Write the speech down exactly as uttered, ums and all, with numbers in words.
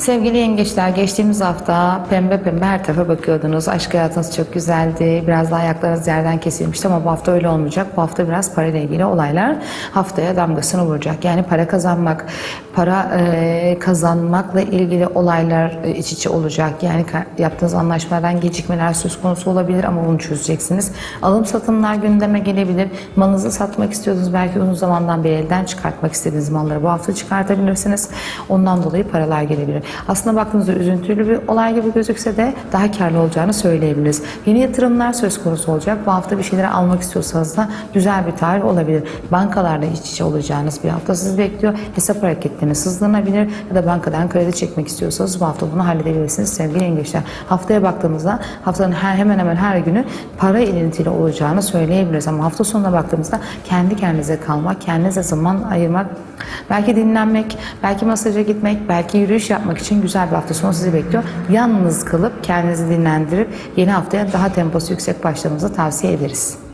Sevgili yengeçler, geçtiğimiz hafta pembe pembe her tarafa bakıyordunuz. Aşk hayatınız çok güzeldi. Biraz daha ayaklarınız yerden kesilmişti ama bu hafta öyle olmayacak. Bu hafta biraz parayla ilgili olaylar haftaya damgasını vuracak. Yani para kazanmak, para e, kazanmakla ilgili olaylar e, iç içe olacak. Yani yaptığınız anlaşmalardan gecikmeler söz konusu olabilir ama bunu çözeceksiniz. Alım satımlar gündeme gelebilir. Malınızı satmak istiyordunuz. Belki uzun zamandan beri elden çıkartmak istediğiniz malları bu hafta çıkartabilirsiniz. Ondan dolayı paralar gelebilir. Aslında baktığınızda üzüntülü bir olay gibi gözükse de daha karlı olacağını söyleyebiliriz. Yeni yatırımlar söz konusu olacak. Bu hafta bir şeyleri almak istiyorsanız da güzel bir tarih olabilir. Bankalarla iç içe olacağınız bir hafta sizi bekliyor. Hesap hareketleriniz hızlanabilir ya da bankadan kredi çekmek istiyorsanız bu hafta bunu halledebilirsiniz sevgili yengeçler. Haftaya baktığımızda haftanın her, hemen hemen her günü para ilintili olacağını söyleyebiliriz. Ama hafta sonuna baktığımızda kendi kendinize kalmak, kendinize zaman ayırmak, belki dinlenmek, belki masaja gitmek, belki yürüyüş yapmak için güzel bir hafta sonu sizi bekliyor. Yalnız kalıp kendinizi dinlendirip yeni haftaya daha temposu yüksek başlamanızı tavsiye ederiz.